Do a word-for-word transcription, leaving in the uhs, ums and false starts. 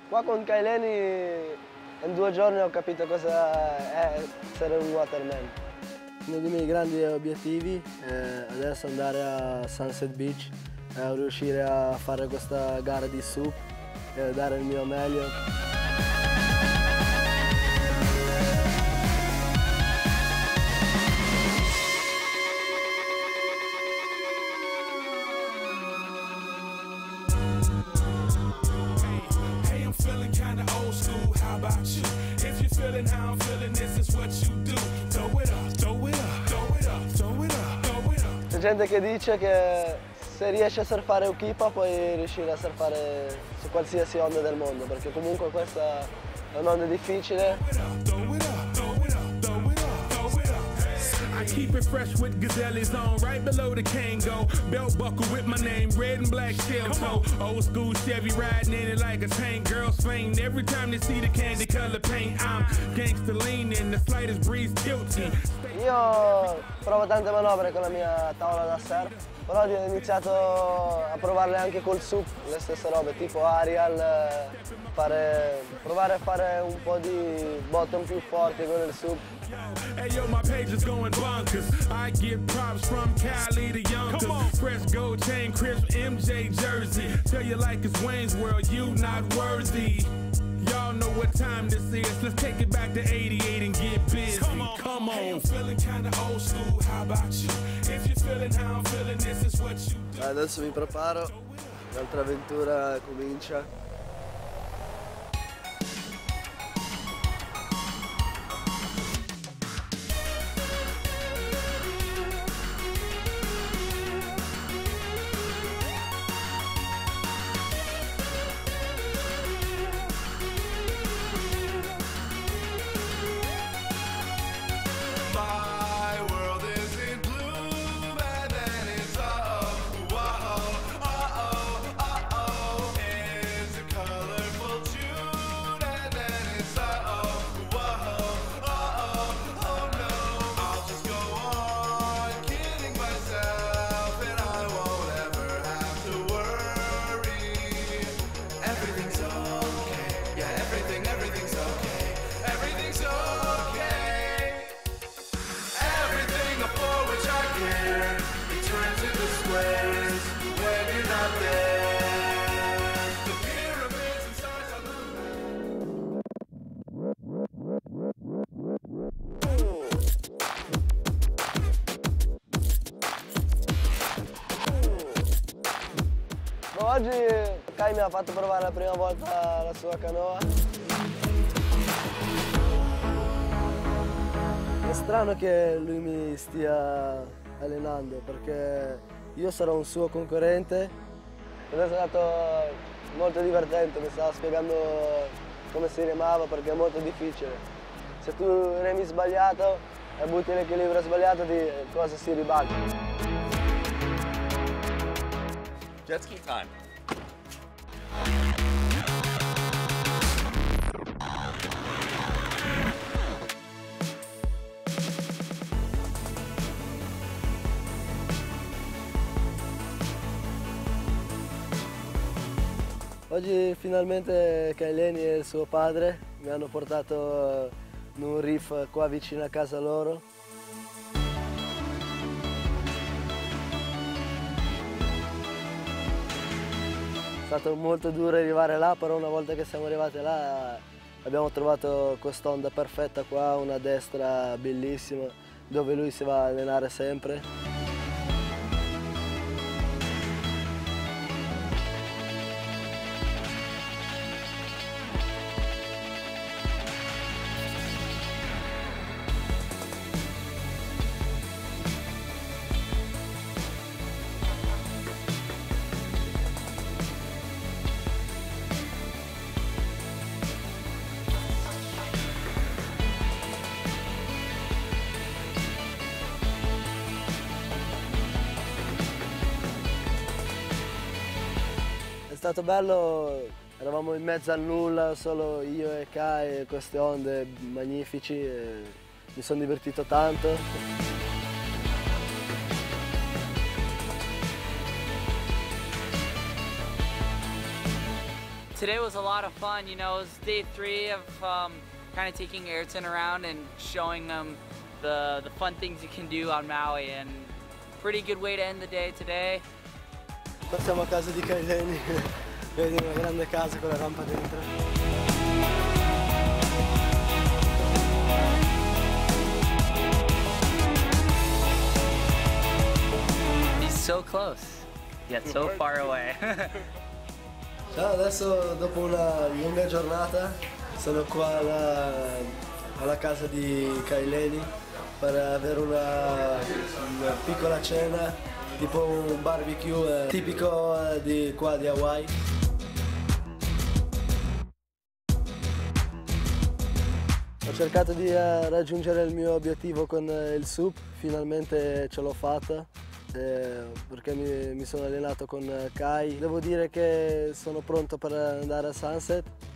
Qua con Kaileni in due giorni ho capito cosa è essere un waterman. Uno dei miei grandi obiettivi è adesso andare a Sunset Beach e riuscire a fare questa gara di SUP e dare il mio meglio. C'è gente che dice che se riesci a surfare Ukipa puoi riuscire a surfare su qualsiasi onda del mondo, perché comunque questa è un'onda difficile. I keep it fresh with Gazelle's on, right below the Kango. Belt buckle with my name, red and black shell toe. Old school Chevy riding in it like a tank. Girls faint every time they see the candy color paint. I'm gangster leaning, the slightest breeze tilts me. Io provo tante manovre con la mia tavola da surf, però ho iniziato a provarle anche col SUP, le stesse robe, tipo Arial, fare, provare a fare un po' di bottom più forti con il SUP. Hey yo, my page is going bonkers. I get props from Cali to Yonkers. Fresh gold chain, crisp M J jersey. Tell you like it's Wayne's World, you not worthy. Y'all know what time this is. Let's take it back to eighty-eight and get busy. Come on, come on. Hey, I'm feeling kinda old school. How about you? If you're feeling how I'm feeling, this is what you do. Adesso mi preparo, l'altra avventura comincia. Oggi Kai mi ha fatto provare la prima volta la sua canoa. È strano che lui mi stia allenando perché io sarò un suo concorrente ed è stato molto divertente, mi stava spiegando come si remava perché è molto difficile. Se tu remi sbagliato e butti l'equilibrio sbagliato di cosa si ribalta. Jet ski time. Oggi finalmente Kaileni e il suo padre mi hanno portato in un reef qua vicino a casa loro. È stato molto duro arrivare là, però una volta che siamo arrivati là abbiamo trovato quest'onda perfetta qua, una destra bellissima dove lui si va a allenare sempre. È stato bello, eravamo in mezzo al nulla, solo io e Kai, e queste onde magnifici, e mi sono divertito tanto. Today was a lot of fun. You know, it was day three of um, kind of taking Ayrton around and showing them the, the fun things you can do on Maui, and pretty good way to end the day today. Siamo a casa di Kaileni, vedi una grande casa con la rampa dentro. He's so close, yet so far away. Ciao, adesso dopo una lunga giornata sono qua alla, alla casa di Kaileni per avere una, una piccola cena, tipo un barbecue eh, tipico eh, di qua di Hawaii. Ho cercato di eh, raggiungere il mio obiettivo con eh, il S U P, finalmente ce l'ho fatta. Eh, perché mi, mi sono allenato con Kai. Devo dire che sono pronto per andare a Sunset